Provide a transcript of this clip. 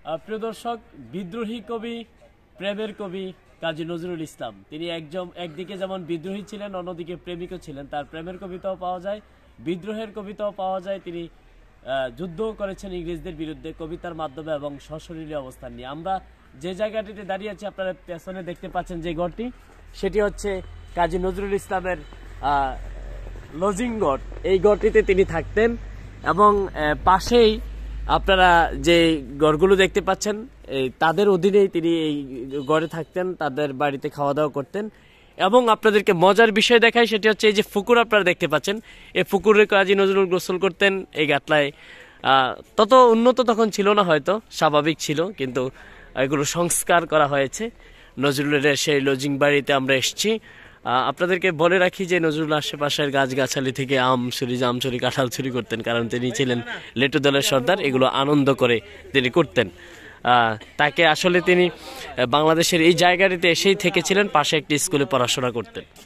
প্রিয় দর্শক, বিদ্রোহী কবি, প্রেমের কবি কাজী নজরুল ইসলাম, তিনি একদিকে যেমন বিদ্রোহী ছিলেন, অন্যদিকে প্রেমিকও ছিলেন। তার প্রেমের কবিতাও পাওয়া যায়, বিদ্রোহের কবিতাও পাওয়া যায়। তিনি যুদ্ধও করেছেন ইংরেজদের বিরুদ্ধে কবিতার মাধ্যমে এবং সশরীরে অবস্থান নিয়ে। আমরা যে জায়গাটিতে দাঁড়িয়ে আছি, আপনারা পেছনে দেখতে পাচ্ছেন যে ঘরটি, সেটি হচ্ছে কাজী নজরুল ইসলামের লজিং ঘর। এই ঘরটিতে তিনি থাকতেন এবং পাশেই আপনারা যে ঘরগুলো দেখতে পাচ্ছেন তাদের অধীনেই তিনি এই ঘরে থাকতেন, তাদের বাড়িতে খাওয়া দাওয়া করতেন। এবং আপনাদেরকে মজার বিষয় দেখায়, সেটি হচ্ছে এই যে পুকুর আপনারা দেখতে পাচ্ছেন, এই পুকুরে কাজী নজরুল গোসল করতেন। এই গাটলায় তত উন্নত তখন ছিল না, হয়তো স্বাভাবিক ছিল, কিন্তু এগুলো সংস্কার করা হয়েছে। নজরুলের সেই লজিং বাড়িতে আমরা এসেছি। আপনাদেরকে বলে রাখি যে নজরুল আশেপাশের গাছগাছালি থেকে আম চুরি, জাম চুরি, কাঁঠাল চুরি করতেন, কারণ তিনি ছিলেন লেটু দলের সর্দার। এগুলো আনন্দ করে তিনি করতেন। তাকে আসলে তিনি বাংলাদেশের এই জায়গাটিতে এসেই থেকেছিলেন, পাশে একটি স্কুলে পড়াশোনা করতেন।